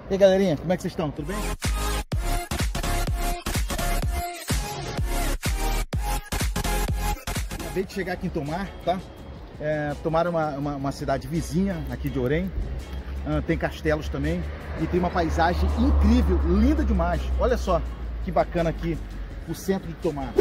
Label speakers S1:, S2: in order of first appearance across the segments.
S1: E aí, galerinha, como é que vocês estão? Tudo bem? Acabei de chegar aqui em Tomar, tá? Tomar é uma cidade vizinha aqui de Orem. Tem castelos também e tem uma paisagem incrível, linda demais. Olha só que bacana aqui o centro de Tomar.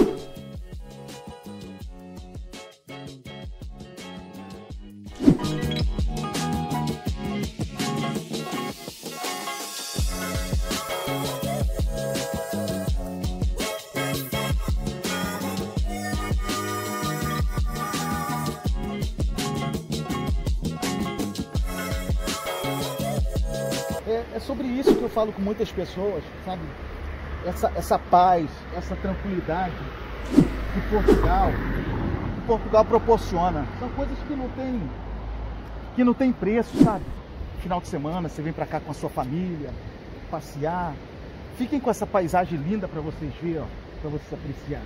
S1: É sobre isso que eu falo com muitas pessoas, sabe? Essa paz, essa tranquilidade que Portugal proporciona. São coisas que não tem preço, sabe? Final de semana, você vem pra cá com a sua família, passear. Fiquem com essa paisagem linda para vocês verem, ó, para vocês apreciar.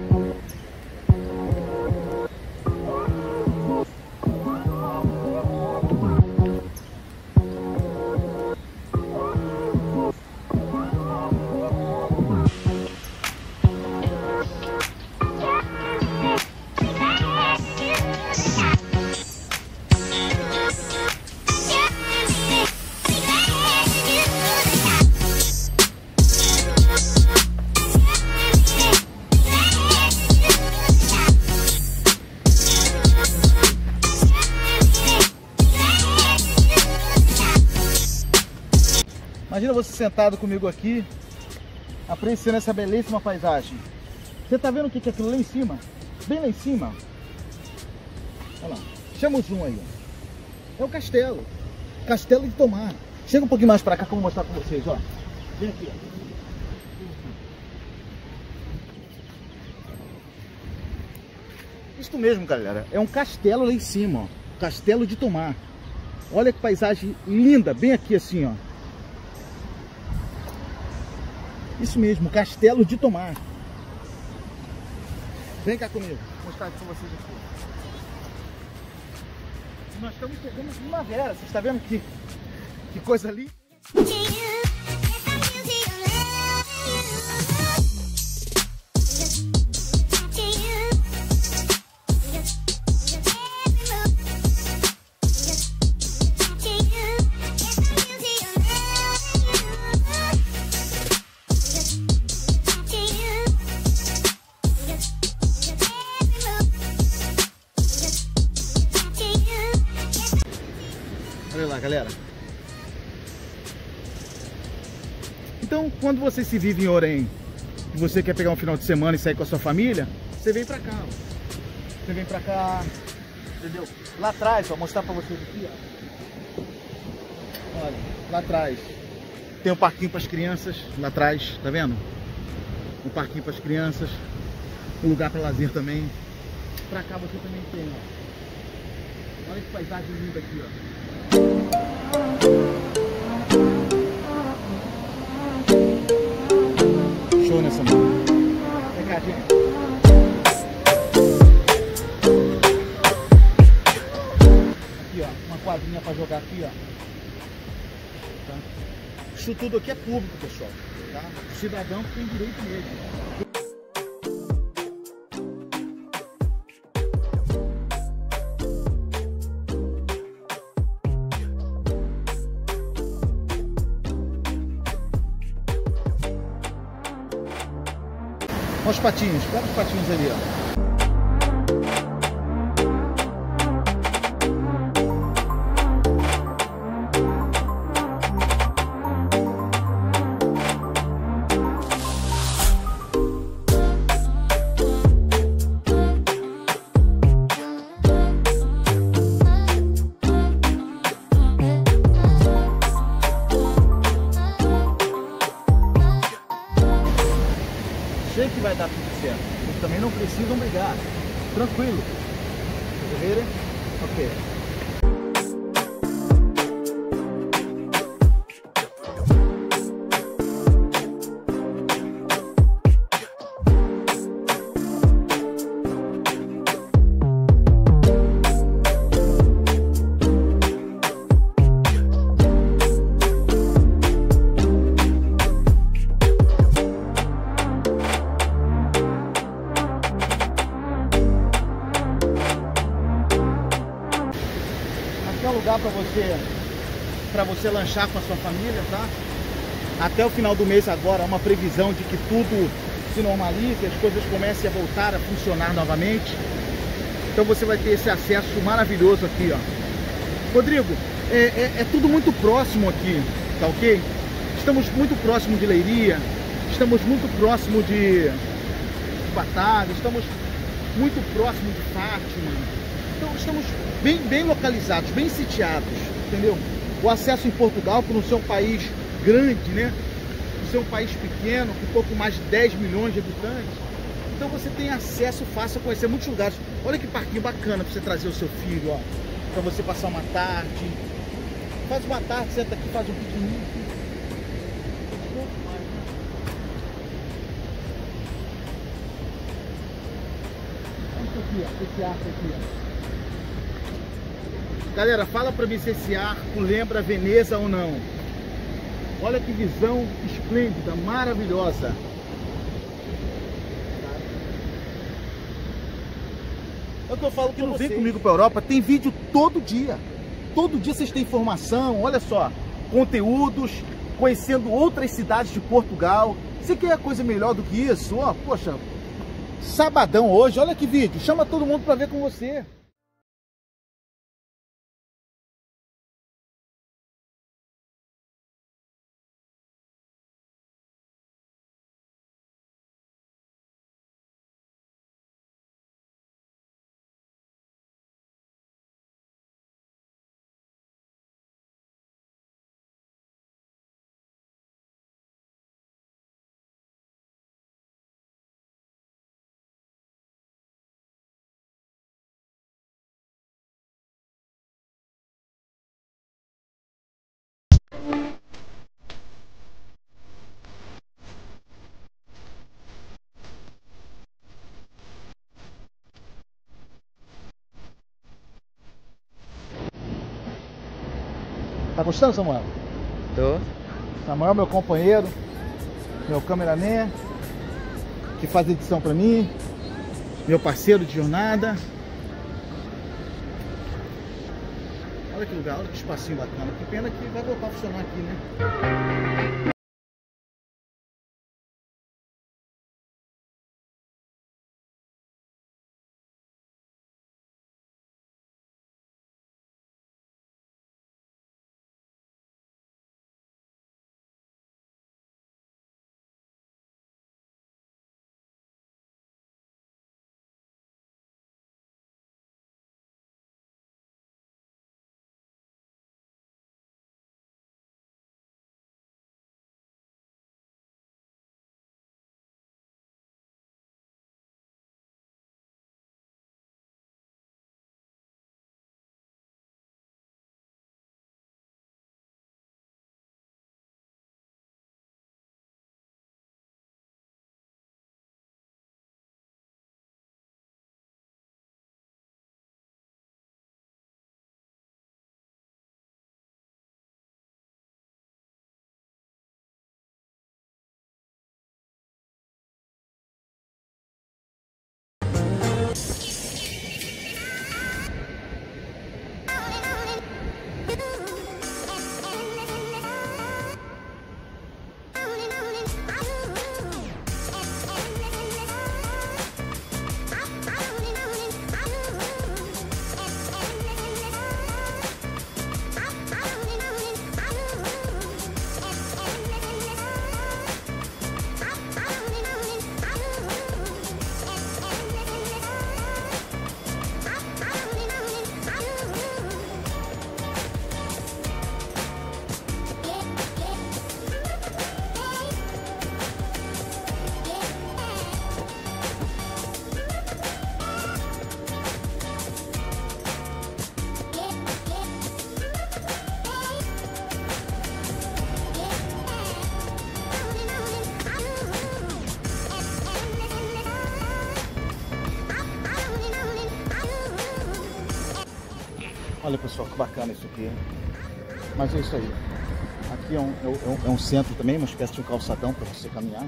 S1: Imagina você sentado comigo aqui, apreciando essa belíssima paisagem. Você tá vendo o que é aquilo lá em cima? Bem lá em cima. Olha lá. Chama o zoom aí. É o castelo. Castelo de Tomar. Chega um pouquinho mais pra cá que eu vou mostrar pra vocês, ó. Vem aqui, ó. Isso mesmo, galera. É um castelo lá em cima, ó. Castelo de Tomar. Olha que paisagem linda, bem aqui assim, ó. Isso mesmo, Castelo de Tomar. Vem cá comigo, vou mostrar aqui pra vocês aqui. Nós estamos chegando em primavera, vocês estão vendo que coisa linda? Olha lá, galera. Então, quando você se vive em Orem e você quer pegar um final de semana e sair com a sua família, você vem pra cá, ó. Você vem pra cá, entendeu? Lá atrás, vou mostrar pra vocês aqui, ó. Olha, lá atrás tem um parquinho para as crianças, lá atrás, tá vendo? Um parquinho para as crianças, um lugar para lazer também. Pra cá você também tem, ó. Olha que paisagem linda aqui, ó. Show nessa mão. Vem cá, gente. Aqui, ó, uma quadrinha para jogar aqui, ó. Tá? Isso tudo aqui é público, pessoal. Tá? O cidadão tem direito mesmo. Olha os patinhos, pega os patinhos ali, ó. Sei que vai dar tudo certo. Vocês também não precisam brigar. Tranquilo. Vocês verem? Ok. você lanchar com a sua família, tá? Até o final do mês agora, uma previsão de que tudo se normalize, as coisas comecem a voltar a funcionar novamente. Então você vai ter esse acesso maravilhoso aqui, ó. Rodrigo, é tudo muito próximo aqui, tá ok? Estamos muito próximo de Leiria, estamos muito próximo de Batalha, estamos muito próximo de Fátima. Então estamos bem localizados, bem sitiados, entendeu? O acesso em Portugal, por não ser um país grande, né? Por ser um país pequeno, com pouco mais de 10 milhões de habitantes, então você tem acesso fácil a conhecer muitos lugares. Olha que parquinho bacana para você trazer o seu filho, ó, para você passar uma tarde. Faz uma tarde, senta aqui, faz um piquenique. Olha esse arco aqui, ó. Galera, fala para mim se esse arco lembra Veneza ou não. Olha que visão esplêndida, maravilhosa. É o que eu falo que não vem comigo para a Europa, tem vídeo todo dia. Todo dia vocês têm informação, olha só, conteúdos, conhecendo outras cidades de Portugal. Você quer coisa melhor do que isso? Ó, poxa, sabadão hoje, olha que vídeo, chama todo mundo para ver com você. Tá gostando, Samuel?
S2: Tô.
S1: Samuel, meu companheiro, meu cameraman, que faz edição pra mim, meu parceiro de jornada. Olha que lugar, olha que espacinho bacana. Que pena que vai voltar a funcionar aqui, né? Olha, pessoal, que bacana isso aqui. Mas é isso aí. Aqui é um centro também, uma espécie de um calçadão para você caminhar.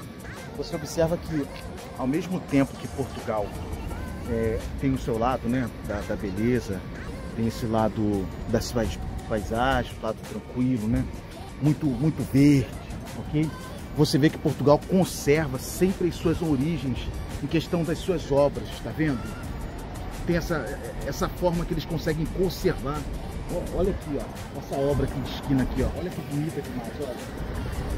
S1: Você observa que, ao mesmo tempo que Portugal tem o seu lado, né, da beleza, tem esse lado das cidades paisagem, lado tranquilo, né? Muito verde, ok? Você vê que Portugal conserva sempre as suas origens em questão das suas obras, tá vendo? Tem essa forma que eles conseguem conservar. Olha aqui, ó, essa obra aqui de esquina aqui, ó. Olha que bonita demais, olha.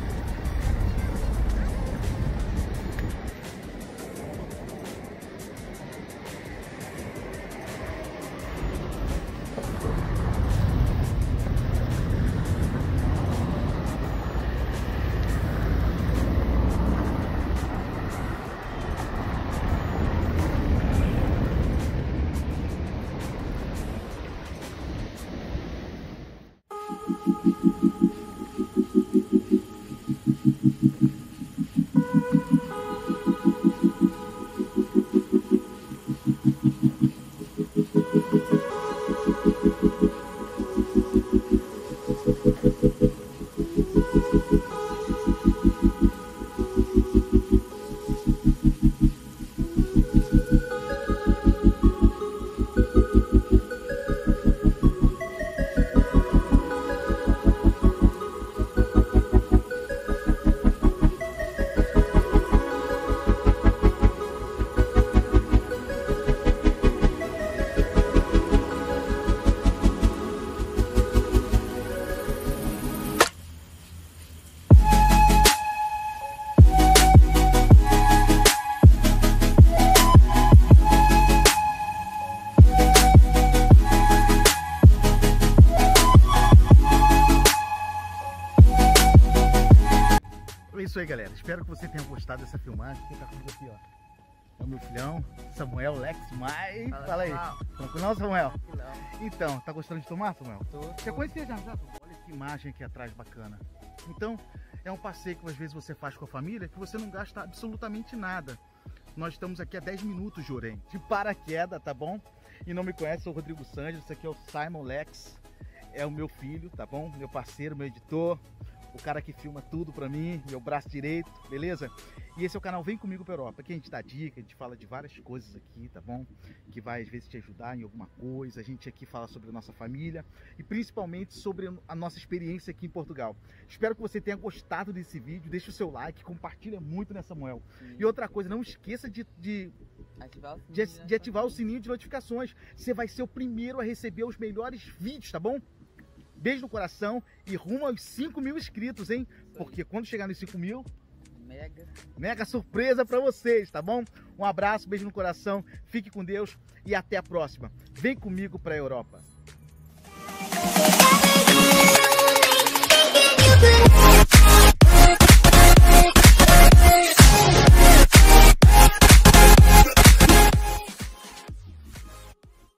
S1: É isso aí, galera. Espero que você tenha gostado dessa filmagem. Quem tá comigo aqui, ó, é o meu filhão, Samuel Lex Mais. Fala aí. Tranquilo, Samuel? Tranquilão. Então, tá gostando de tomar, Samuel? Tô. Já conhecia já? Olha que imagem aqui atrás bacana. Então, é um passeio que às vezes você faz com a família que você não gasta absolutamente nada. Nós estamos aqui a 10 minutos de Orem, de paraquedas, tá bom? E não me conhece, sou o Rodrigo Santos. Esse aqui é o Simon Lex. É o meu filho, tá bom? Meu parceiro, meu editor. O cara que filma tudo pra mim, meu braço direito, beleza? E esse é o canal Vem Comigo pra Europa, que a gente dá dica, a gente fala de várias coisas aqui, tá bom? Que vai às vezes te ajudar em alguma coisa. A gente aqui fala sobre a nossa família e principalmente sobre a nossa experiência aqui em Portugal. Espero que você tenha gostado desse vídeo, deixa o seu like, compartilha muito, né, Samuel? Sim. E outra coisa, não esqueça de ativar o sininho de notificações. Você vai ser o primeiro a receber os melhores vídeos, tá bom? Beijo no coração e rumo aos 5.000 inscritos, hein? Porque quando chegar nos 5.000, mega surpresa pra vocês, tá bom? Um abraço, beijo no coração, fique com Deus e até a próxima. Vem comigo pra Europa.